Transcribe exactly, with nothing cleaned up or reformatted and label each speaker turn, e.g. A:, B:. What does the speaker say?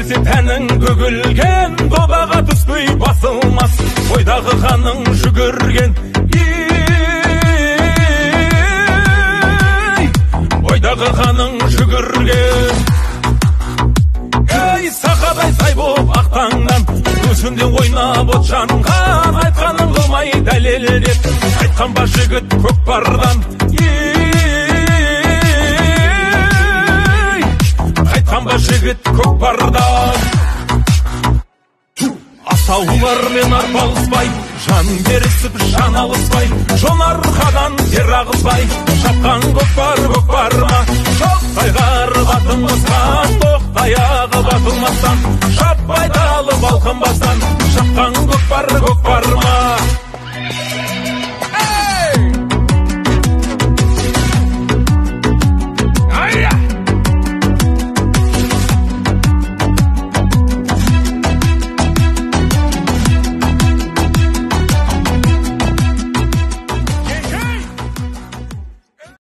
A: келсе тәнің бүгілген, добаға түспей басылмас, ойдағы қаның жүгірген. Ойдағы қаның жүгірген. Ей, сақадай сай боп ақтаңнан, өзінде ойнап от жанған, айтқаның қылмай дәлелдеп, айтқан ба жігіт көкпардан. Айтқан ба жігіт көкпардан. Асаулармен арпалыспай, жан берісіп жан алыспай, жон арқадан тер ағызбай, шапқан көкпар көкпарма, тоқтайғары батылмастан, тоқтаяғы батылмастан, шаппай талып алқынбастан, шапқан көкпар көкпар.